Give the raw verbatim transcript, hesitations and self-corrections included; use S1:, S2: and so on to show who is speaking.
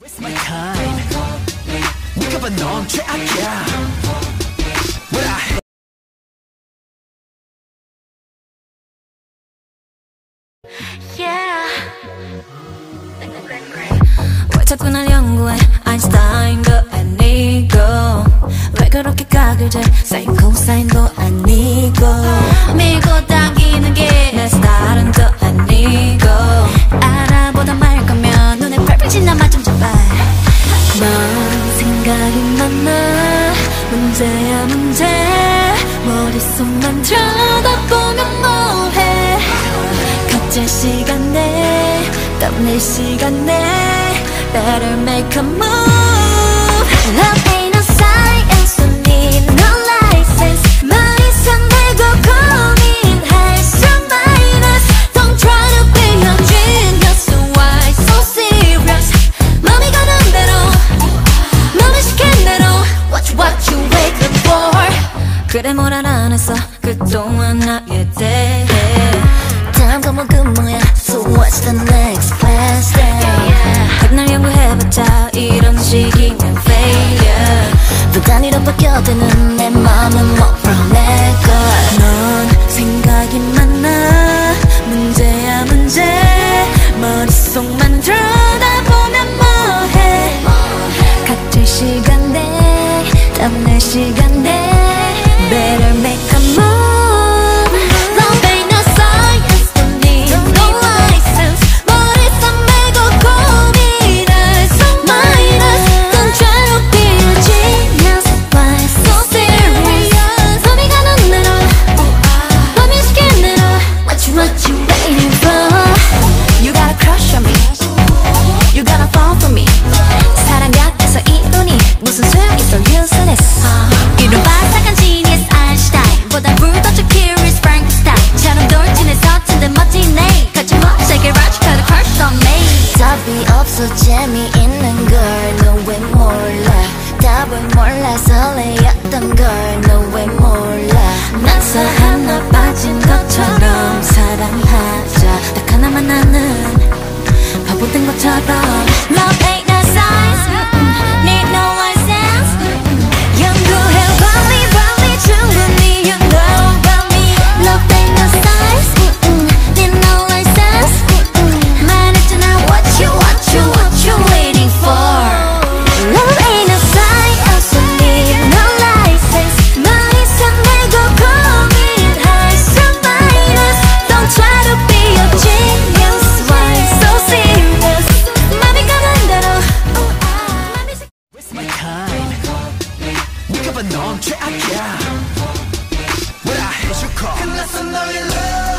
S1: Waste my time. 느껴봐 넌 최악이야. What I
S2: Yeah. 왜 자꾸 날 연구해 아인슈타인도 아니고 왜 그렇게 각을 재 사인 코사인도 아니고 밀고 당기는 게 내 스타일은 또 아니고 알아보다 말 거면 눈에 펄펄 나 맛 좀 줘봐. 넌 생각이 많아 문제야 문제 머릿속만 들여다보면 뭐해 각자 시간에 땀낼 시간에 Better make a move. Love ain't a science, don't need no license. 머리선 내고 고민할 수 minus. Don't try to be a genius, why so serious? 맘이 가는 대로, 맘이 시킨 대로. What you, what you waiting for? 그래 뭘 알아냈어 그동안 나에 대해. 다음 과목 그 뭐야? So what's the next class day? 백날 연구해봤자 이런 식이면 failure. 또 단위로 바뀌어드는 내 맘은 못 풀어낼걸. 넌 생각이 많아 문제야 문제 머릿속만 들여다보면 뭐해 각질 시간에 땀낼 시간에 Better make a move. 재미있는 걸 너 왜 몰라 답을 몰라 설레였던 걸 너 왜 몰라 난서 하나 빠진 것처럼 사랑하자 딱 하나만 아는 바보 된 것처럼 Love ain't no science Need no license 연구해봐 me about me 충분히 You know about me Love ain't no science Need no license 말했잖아 what you what you what you waiting for Love ain't no science Need no license 머리선 내고 고민할 수 minus Don't try to be a genius Why so serious 맘이 가는 대로
S1: Waste my time. 느껴봐 넌 최악이야. What I hate you call. 끝났어 너의 love.